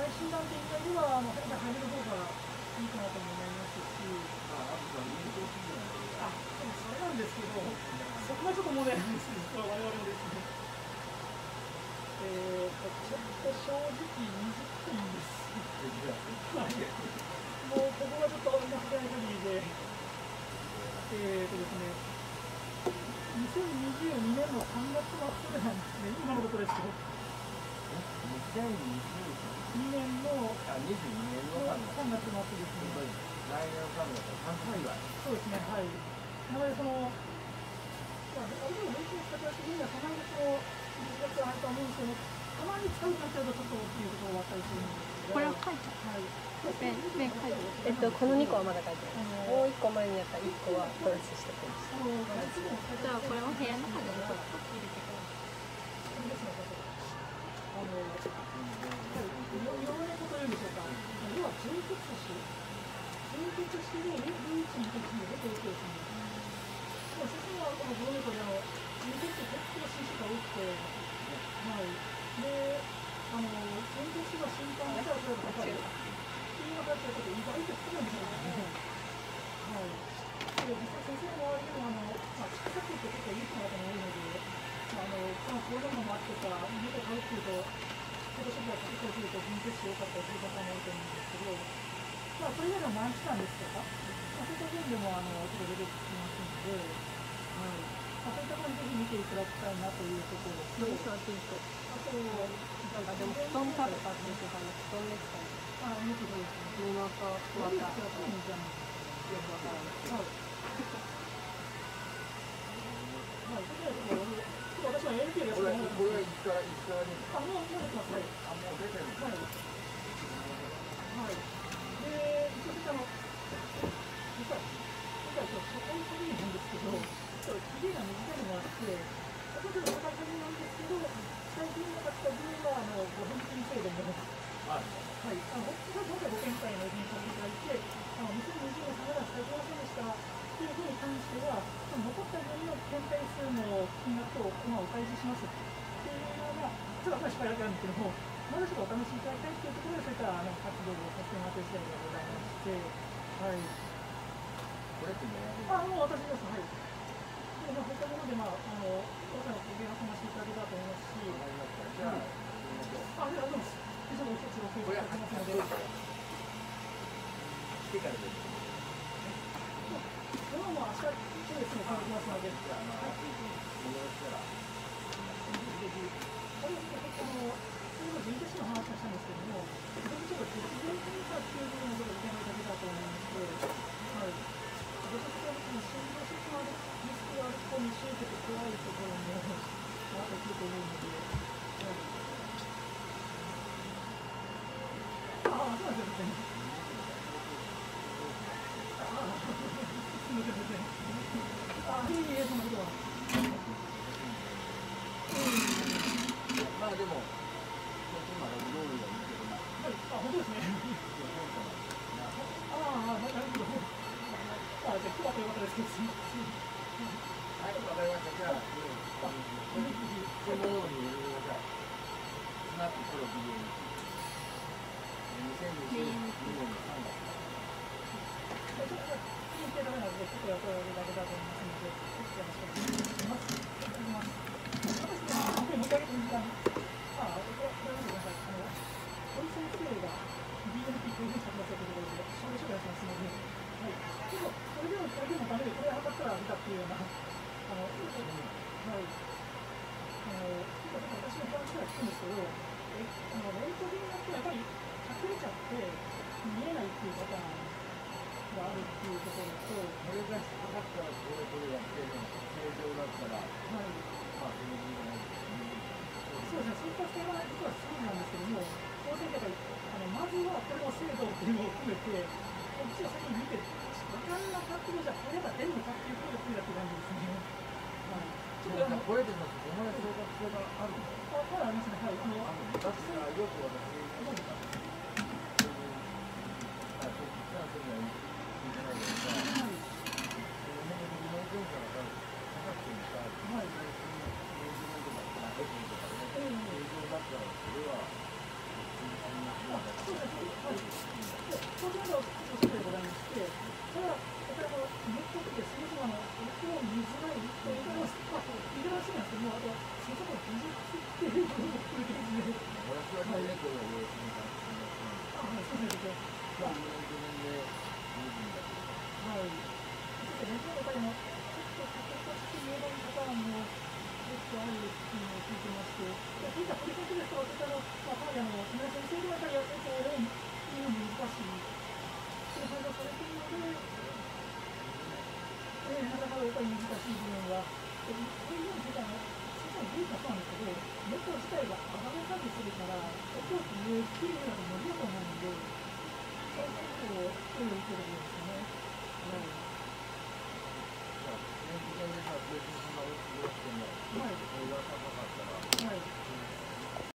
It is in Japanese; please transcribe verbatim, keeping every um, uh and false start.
体診断的にはあの入れる方がいいかなと思いますし、あ、そうそれなんですけど、そこはちょっと問題なんですよ、我々もですね。えーと、ちょっと正直むずいんです。はい。もうここはちょっとうまくない限りで、えーとですね、にせんにじゅうにねんのさんがつ末なんですね、今のことですと。にせんにじゅうにねんのさんがつ末ですね。来年のさんがつは半年ぐらい。そうですね、はい。なので、その、まあ、ある程度、練習の形的には、そんなにこう、いちがつはあると思うんですけど、たまに使うかっていうと、ちょっとっていうところがあったりするんですけど。これは書いちゃう。はい。ね、ね、書いてる。えっと、このにこはまだ書いてない。もういっこ前にやったいっこはプラスしてくる。じゃあ、これを部屋の中でちょっと入れてください。あの、いろんなこと言うんでしょうか。要は純血種、純血種で唯一の血種で提供するんです。でも、先生はこのブロメトでの純血種結構種子が多くて、はい。で、あの、純血種が心管が高い。っていうのがちょっと意外と少ないんですよね。はい。で、実際先生の周りでも、あの、まあ、近くって結構いい方が多いので、あの、この工場の周りとか、家で買うっていうと、フォトショップが結構すると純血種多かったりする方も多いと思うんですけど、まあ、それ以外の満期間ですとか、まあ、そういった点でも、あの、ちょっと出てきますので、はい。まあ、そういった感じで見ていただきたいなというところと、あと、なんかでも、布団かとかって言ってたの、布団ですかね。あ、もっとそうですね。布とまた、よくわからない。はい。はい、それではちょっと、私は エルピー です。これ、これはいつから、いつから出てますか？あ、もう、もう出てます。はい。あ、もう出てるんですか？はい。はい。で、一応、あの、実は、今回、社会科技なんですけど、ちょっと期限が短いのがあって、ちょっと社会科技なんですけど、最近なかった分は、あの、ご返金制度も、はい。はい。あの、今回ご見解のお返金させていただいて、あの、にせんにじゅうねんさんがつ最高ませんでした。というふうに関しては、残った分の検体数の金額を今お返ししますっていうような、ちょっとあんまり失敗だけなんですけども、まだちょっとお試しいただきたいというところで、そういったあの活動をさせてもらっている次第でございまして、はい。これってね、あ、もう私です、はい。で、まあ、そういったもので、まあ、あの、今回のご提案をさせていただけたらと思いますし、じゃあ、あ、ありがとうございます。ちょっとお一つお聞きいただきますので。来てからです。もう明日、そうですね、感じますので。じゃあ、まあ、ぜひ、よろしかったら。ぜひ、これ、あの、今、準決勝の話をしたんですけども、ちょっと血全検査っていうのをちょっと受けていただけたらと思いまして、はい。どちらかというと、心臓疾患のリスクがある人に集結怖いところも、あってくると思うので、はい。ああ、そうなんですよね。あ、いえいえ、そんなことは。まあでも、今のロールがいいけどな。はい、あ、本当ですね。ああ、なるほど。あ、じゃあ、今日はよかったですけど、すみません。はい、わかりました。じゃあ、このように入れてください。スナッププロビデオに。にせんにじゅうにねんのさんがつ。聞いてダメなので、ちょっとお声をかけたいと思いますので、よろしくお願いします。お願いします。そうですね、本当に申し訳ない。ああ、これは、これはごめんなさい。あの、堀先生が ディーエヌピー プロデュースされたということで、少々お願いしますので、はい。でも、それでも、これでもダメで、これ測ったら見たっていうような、あの、はい。あの、私の話から聞くんですけど、え、あの、レントゲンだとやっぱり隠れちゃって見えないっていうパターンがあるっていうところと、これが引っかかったらこれこれやってるの正常だったら、はい、まあその理由がないですね。そうですね、そういった点は実はそうなんですけども、当然やっぱりあのまずはこれの精度っていうのを含めて、こっちを先に見て、分かんなかったのじゃこれが出るのかっていうことがクリアって感じですね。はい。ちょっとあのこれでもお前正確性があるの？あ、まだありますね。はい。あの、あの昔はよく私どうですか？あ、そう、実はそういうのは聞いてないけどさ、はい。その辺のリモート検査が高くてもさ、はい。映像とか、エコーとかね、映像だったらそれは。 もうあと新作の技術っていうのも含めてですね。 私は大学の様子に関してあ、はい、そうですね。 まあ、にねんきゅうねんでにじゅうだけど。 はい。そしてね、やっぱりもちょっと加工として入門パターンもよくあるっていうのを聞いてまして、そういったポリコンですと、そういったの、まあ、かなりあの、木村先生ではやっぱりやってて、論っていうのも難しい。そういう判断されているので、えー、なかなかやっぱり難しい部分は、こういうのについては、小さい技術はそうなんですけど、ネット自体が上がれたりするから、結構、上っていうのが無理だと思うので、そういうことを注意するんです